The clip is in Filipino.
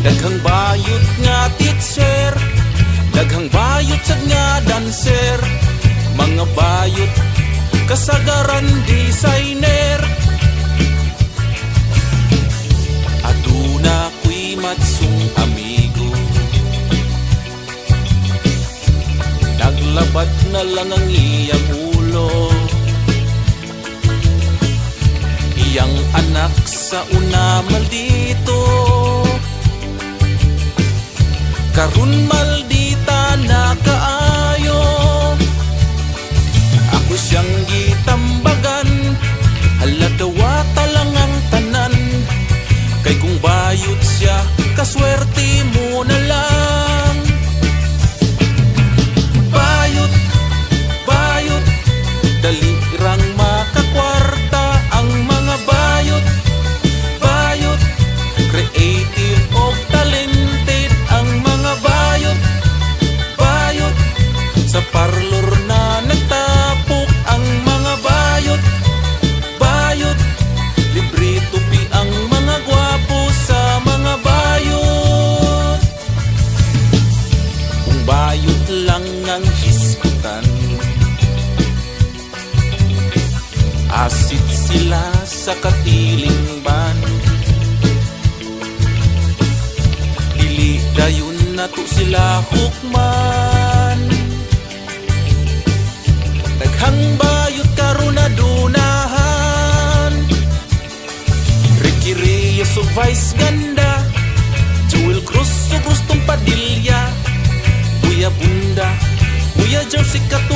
Daghang bayot nga teacher, daghang bayot sad nga dancer, mga bayot kasagaran designer. Aduna ko'y matsong amigo, naglabad na lang ang iyang ulo. Iyang anak sa una maldito, karun maldita na kaayo. Ako siyang gitambagan, haladawa talang ang tanan. Kay kung bayot siya, kaswerte mo na lang. Bayot, bayot, dali rang makakwarta ang mga bayot. Bayot, creative o talented ang mga bayot. Bayot, sa parlor na nagtapok ang mga bayot. Bayot, libre tupi ang mga gwapo sa mga bayot. Kung bayot lang ang hisgutan, asit sila sa katilingban. Dili dayon na to sila hukman. Daghang bayot karon adunahan. Ricky Reyes o Vice Ganda, Jewel Cruz o Gustong Padilla, Buya Bunda, Buya Jersey Katu